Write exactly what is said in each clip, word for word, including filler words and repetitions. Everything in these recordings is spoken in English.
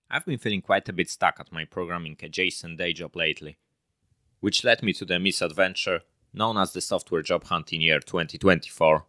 I've been feeling quite a bit stuck at my programming adjacent day job lately, which led me to the misadventure known as the software job hunt in year twenty twenty-four.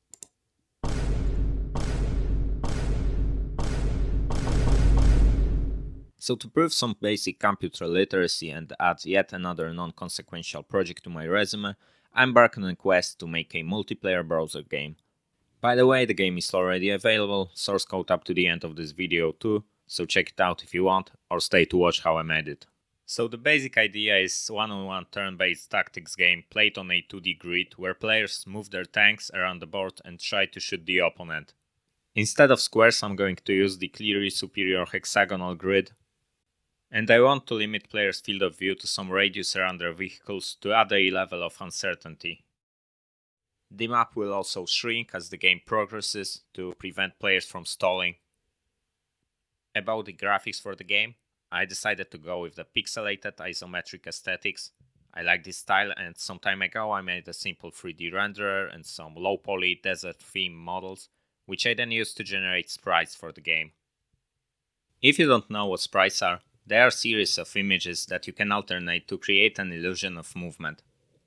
So to prove some basic computer literacy and add yet another non-consequential project to my resume, I embarked on a quest to make a multiplayer browser game. By the way, the game is already available, source code up to the end of this video too, so check it out if you want, or stay to watch how I made it. So the basic idea is one-on-one turn-based tactics game played on a two D grid where players move their tanks around the board and try to shoot the opponent. Instead of squares, I'm going to use the clearly superior hexagonal grid, and I want to limit players' field of view to some radius around their vehicles to add a level of uncertainty. The map will also shrink as the game progresses to prevent players from stalling. About the graphics for the game, I decided to go with the pixelated isometric aesthetics. I like this style, and some time ago I made a simple three D renderer and some low poly desert theme models, which I then used to generate sprites for the game. If you don't know what sprites are, they are a series of images that you can alternate to create an illusion of movement.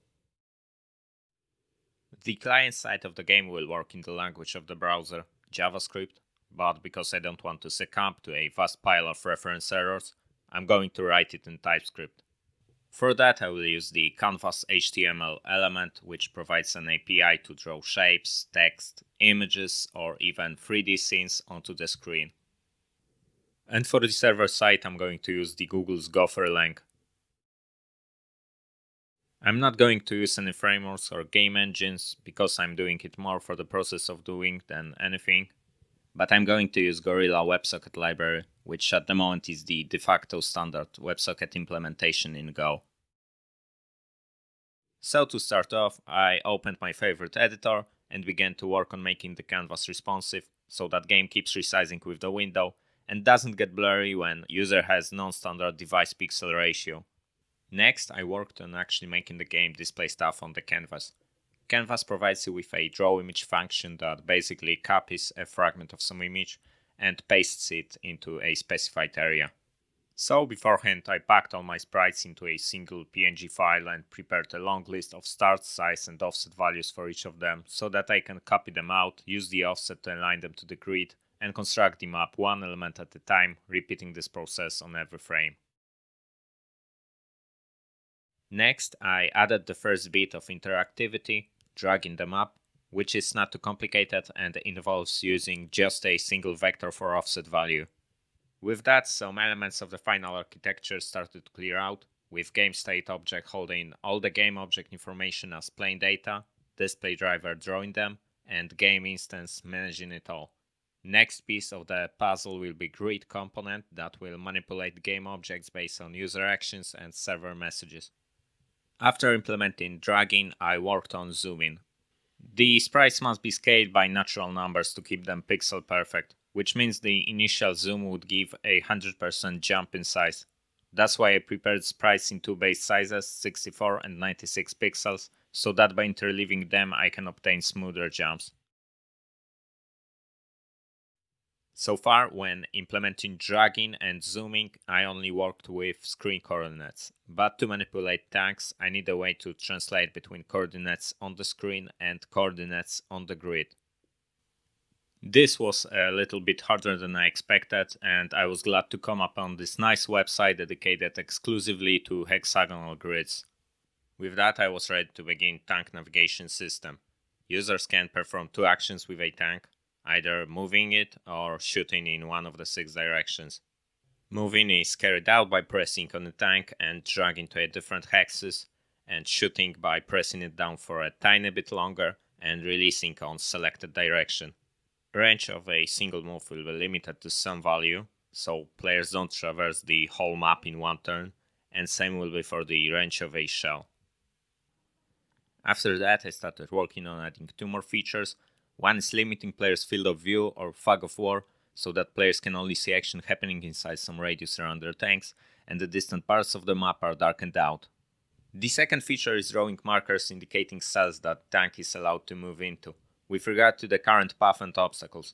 The client side of the game will work in the language of the browser, JavaScript, but because I don't want to succumb to a vast pile of reference errors, I'm going to write it in TypeScript. For that I will use the Canvas H T M L element, which provides an A P I to draw shapes, text, images, or even three D scenes onto the screen. And for the server side I'm going to use the Google's Gopherlang. I'm not going to use any frameworks or game engines because I'm doing it more for the process of doing than anything, but I'm going to use Gorilla WebSocket library, which at the moment is the de facto standard WebSocket implementation in Go. So to start off, I opened my favorite editor and began to work on making the canvas responsive so that game keeps resizing with the window and doesn't get blurry when user has non-standard device pixel ratio. Next, I worked on actually making the game display stuff on the canvas. Canvas provides you with a draw image function that basically copies a fragment of some image and pastes it into a specified area. So beforehand I packed all my sprites into a single P N G file and prepared a long list of start, size and offset values for each of them so that I can copy them out, use the offset to align them to the grid, and construct the map one element at a time, repeating this process on every frame. Next, I added the first bit of interactivity, dragging the map, which is not too complicated and involves using just a single vector for offset value. With that, some elements of the final architecture started to clear out, with GameState object holding all the game object information as plain data, display driver drawing them, and game instance managing it all. Next piece of the puzzle will be grid component that will manipulate game objects based on user actions and server messages. After implementing dragging, I worked on zooming. The sprites must be scaled by natural numbers to keep them pixel perfect, which means the initial zoom would give a one hundred percent jump in size. That's why I prepared sprites in two base sizes, sixty-four and ninety-six pixels, so that by interleaving them I can obtain smoother jumps. So far, when implementing dragging and zooming, I only worked with screen coordinates, but to manipulate tanks, I need a way to translate between coordinates on the screen and coordinates on the grid. This was a little bit harder than I expected, and I was glad to come upon this nice website dedicated exclusively to hexagonal grids. With that, I was ready to begin tank navigation system. Users can perform two actions with a tank, either moving it or shooting in one of the six directions. Moving is carried out by pressing on the tank and dragging to a different axis, and shooting by pressing it down for a tiny bit longer and releasing on selected direction. Range of a single move will be limited to some value, so players don't traverse the whole map in one turn, and same will be for the range of a shell. After that I started working on adding two more features. One is limiting players' field of view or fog of war, so that players can only see action happening inside some radius around their tanks, and the distant parts of the map are darkened out. The second feature is drawing markers indicating cells that tank is allowed to move into, with regard to the current path and obstacles.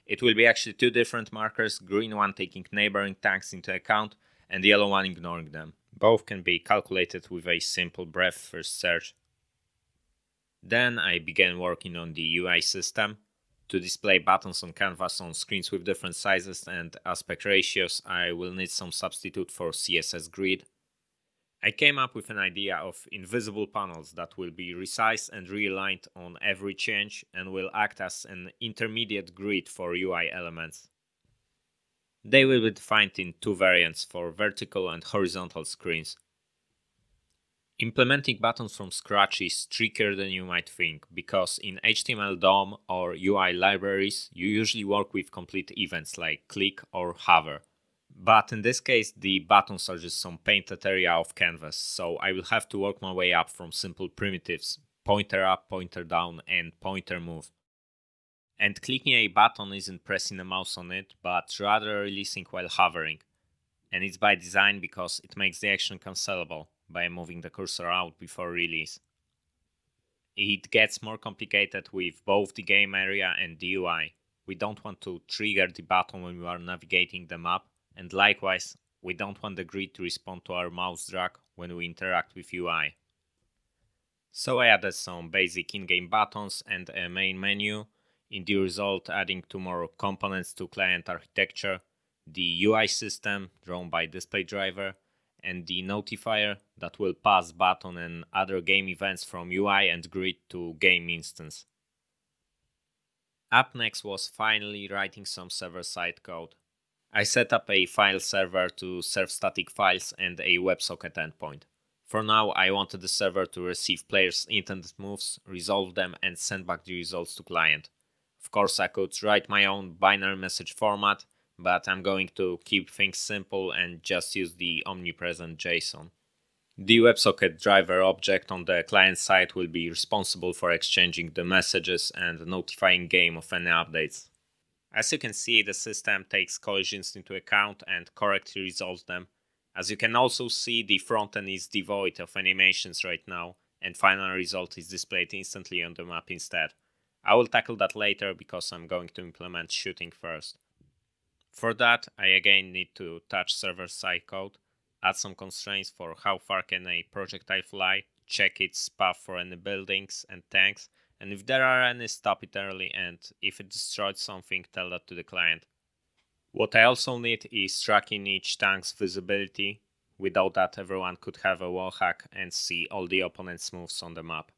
It will be actually two different markers, green one taking neighboring tanks into account and the yellow one ignoring them. Both can be calculated with a simple breadth first search. Then I began working on the U I system. To display buttons on canvas on screens with different sizes and aspect ratios, I will need some substitute for C S S grid. I came up with an idea of invisible panels that will be resized and realigned on every change and will act as an intermediate grid for U I elements. They will be defined in two variants for vertical and horizontal screens. Implementing buttons from scratch is trickier than you might think, because in H T M L D O M or U I libraries, you usually work with complete events like click or hover. But in this case, the buttons are just some painted area of canvas, so I will have to work my way up from simple primitives, pointer up, pointer down, and pointer move. And clicking a button isn't pressing a mouse on it, but rather releasing while hovering. And it's by design because it makes the action cancelable by moving the cursor out before release. It gets more complicated with both the game area and the U I. We don't want to trigger the button when we are navigating the map, and likewise, we don't want the grid to respond to our mouse drag when we interact with U I. So I added some basic in-game buttons and a main menu, in the result adding two more components to client architecture, the U I system drawn by display driver, and the notifier that will pass button and other game events from U I and grid to game instance. Up next was finally writing some server-side code. I set up a file server to serve static files and a WebSocket endpoint. For now, I wanted the server to receive players' intended moves, resolve them, and send back the results to client. Of course, I could write my own binary message format, but I'm going to keep things simple and just use the omnipresent JSON. The WebSocket driver object on the client side will be responsible for exchanging the messages and notifying game of any updates. As you can see, the system takes collisions into account and correctly resolves them. As you can also see, the frontend is devoid of animations right now, and final result is displayed instantly on the map instead. I will tackle that later because I'm going to implement shooting first. For that, I again need to touch server-side code, add some constraints for how far can a projectile fly, check its path for any buildings and tanks, and if there are any, stop it early, and if it destroyed something, tell that to the client. What I also need is tracking each tank's visibility. Without that, everyone could have a wallhack and see all the opponent's moves on the map.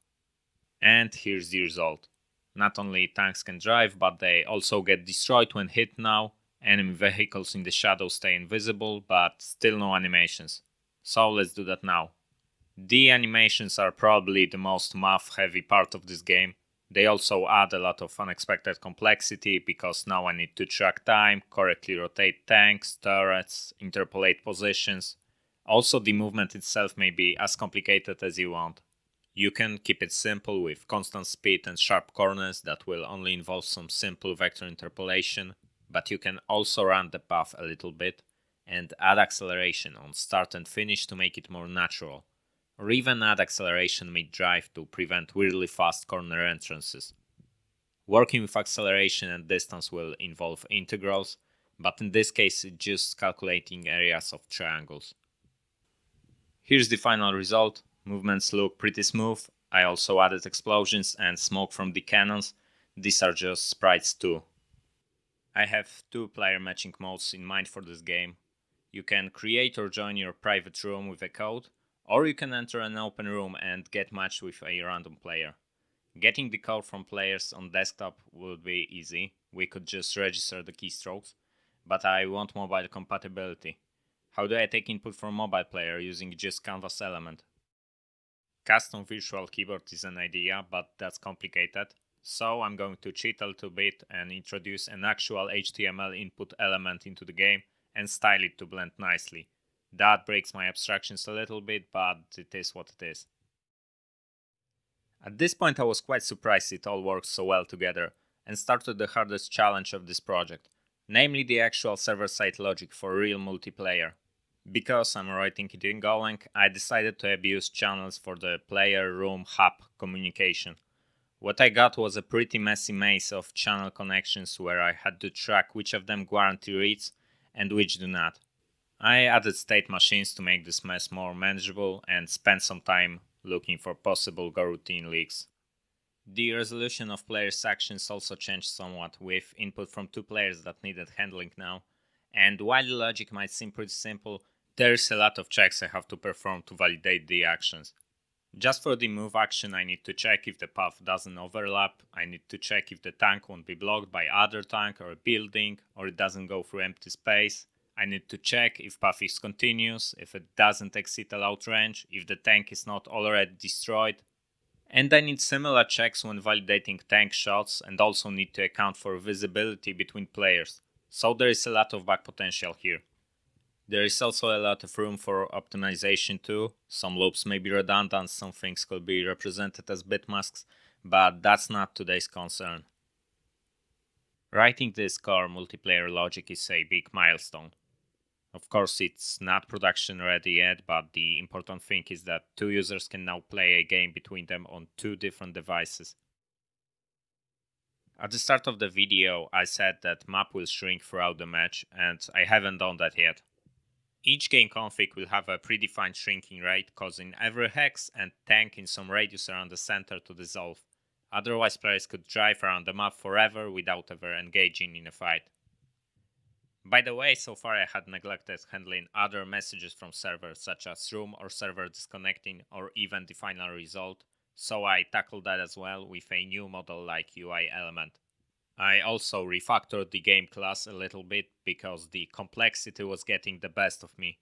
And here's the result. Not only tanks can drive, but they also get destroyed when hit now. Enemy vehicles in the shadow stay invisible, but still no animations. So let's do that now. The animations are probably the most math-heavy part of this game. They also add a lot of unexpected complexity, because now I need to track time, correctly rotate tanks, turrets, interpolate positions. Also, the movement itself may be as complicated as you want. You can keep it simple with constant speed and sharp corners that will only involve some simple vector interpolation, but you can also run the path a little bit and add acceleration on start and finish to make it more natural. Or even add acceleration mid-drive to prevent weirdly fast corner entrances. Working with acceleration and distance will involve integrals, but in this case it's just calculating areas of triangles. Here's the final result. Movements look pretty smooth. I also added explosions and smoke from the cannons. These are just sprites too. I have two player matching modes in mind for this game. You can create or join your private room with a code, or you can enter an open room and get matched with a random player. Getting the code from players on desktop would be easy. We could just register the keystrokes, but I want mobile compatibility. How do I take input from mobile player using just canvas element? Custom virtual keyboard is an idea, but that's complicated. So I'm going to cheat a little bit and introduce an actual H T M L input element into the game and style it to blend nicely. That breaks my abstractions a little bit, but it is what it is. At this point I was quite surprised it all works so well together, and started the hardest challenge of this project, namely the actual server-side logic for real multiplayer. Because I'm writing it in Golang, I decided to abuse channels for the player room hub communication. What I got was a pretty messy maze of channel connections where I had to track which of them guarantee reads and which do not. I added state machines to make this mess more manageable and spent some time looking for possible coroutine leaks. The resolution of players' actions also changed somewhat, with input from two players that needed handling now, and while the logic might seem pretty simple, there's a lot of checks I have to perform to validate the actions. Just for the move action, I need to check if the path doesn't overlap, I need to check if the tank won't be blocked by other tank or a building, or it doesn't go through empty space. I need to check if path is continuous, if it doesn't exceed allowed range, if the tank is not already destroyed. And I need similar checks when validating tank shots and also need to account for visibility between players. So there is a lot of bug potential here. There is also a lot of room for optimization too. Some loops may be redundant, some things could be represented as bit masks, but that's not today's concern. Writing this core multiplayer logic is a big milestone. Of course, it's not production ready yet, but the important thing is that two users can now play a game between them on two different devices. At the start of the video, I said that map will shrink throughout the match, and I haven't done that yet. Each game config will have a predefined shrinking rate, causing every hex and tank in some radius around the center to dissolve. Otherwise, players could drive around the map forever without ever engaging in a fight. By the way, so far I had neglected handling other messages from servers such as room or server disconnecting or even the final result, so I tackled that as well with a new modal-like U I element. I also refactored the game class a little bit because the complexity was getting the best of me.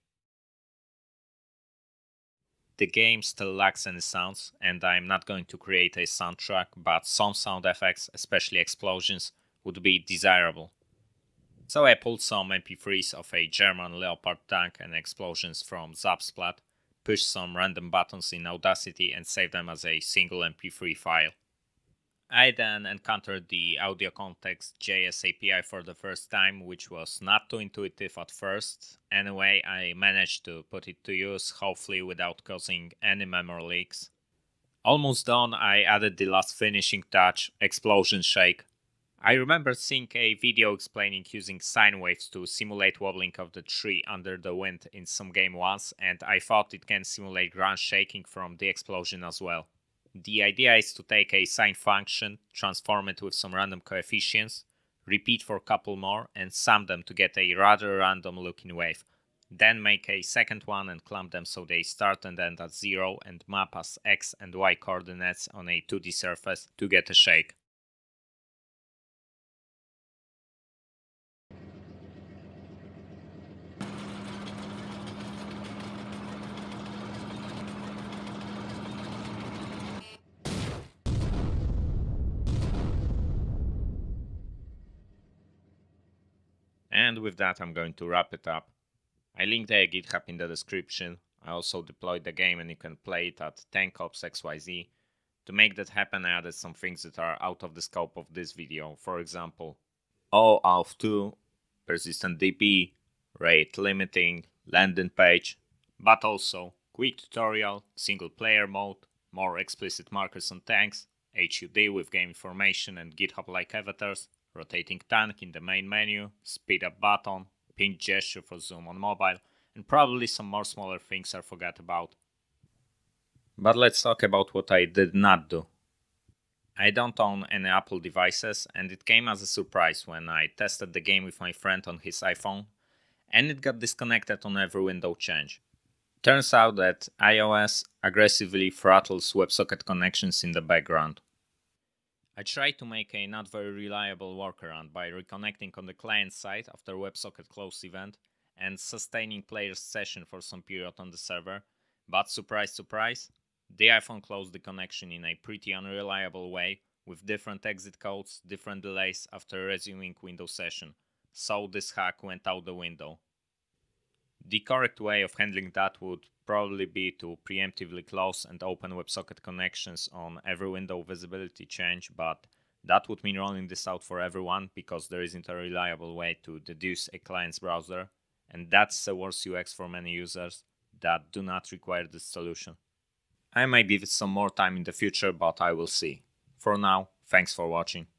The game still lacks any sounds, and I'm not going to create a soundtrack, but some sound effects, especially explosions, would be desirable. So I pulled some M P threes of a German Leopard tank and explosions from Zapsplat, pushed some random buttons in Audacity and saved them as a single M P three file. I then encountered the audio context J S A P I for the first time, which was not too intuitive at first. Anyway, I managed to put it to use, hopefully without causing any memory leaks. Almost done, I added the last finishing touch, explosion shake. I remember seeing a video explaining using sine waves to simulate wobbling of the tree under the wind in some game once, and I thought it can simulate ground shaking from the explosion as well. The idea is to take a sine function, transform it with some random coefficients, repeat for a couple more, and sum them to get a rather random looking wave. Then make a second one and clamp them so they start and end at zero and map as x and y coordinates on a two D surface to get a shake. And with that, I'm going to wrap it up. I linked a GitHub in the description. I also deployed the game and you can play it at tankops X Y Z. To make that happen, I added some things that are out of the scope of this video. For example, O auth two, persistent D P, rate limiting, landing page, but also quick tutorial, single player mode, more explicit markers on tanks, H U D with game information and GitHub-like avatars, rotating tank in the main menu, speed up button, pinch gesture for zoom on mobile, and probably some more smaller things I forgot about. But let's talk about what I did not do. I don't own any Apple devices, and it came as a surprise when I tested the game with my friend on his iPhone, and it got disconnected on every window change. Turns out that iOS aggressively throttles WebSocket connections in the background. I tried to make a not very reliable workaround by reconnecting on the client side after WebSocket close event and sustaining player's session for some period on the server, but surprise surprise, the iPhone closed the connection in a pretty unreliable way with different exit codes, different delays after resuming Windows session, so this hack went out the window. The correct way of handling that would probably be to preemptively close and open WebSocket connections on every window visibility change, but that would mean rolling this out for everyone because there isn't a reliable way to deduce a client's browser, and that's a worse U X for many users that do not require this solution. I might give it some more time in the future, but I will see. For now, thanks for watching.